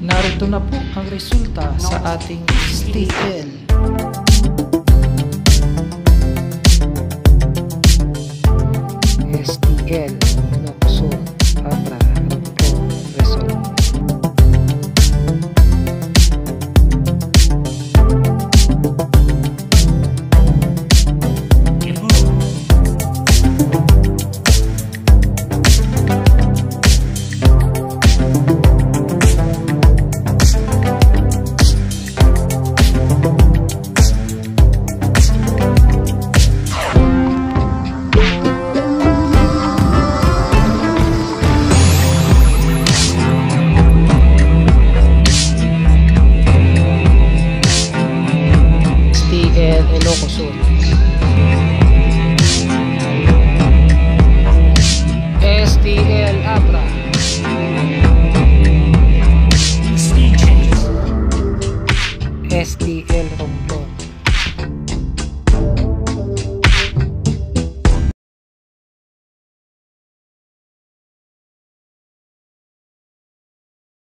Narito na po ang resulta sa ating STL. STL, ILOCOS, ABRA, ROMBLON, result. STL ILOCOS, STL ABRA, STL ROMBLON.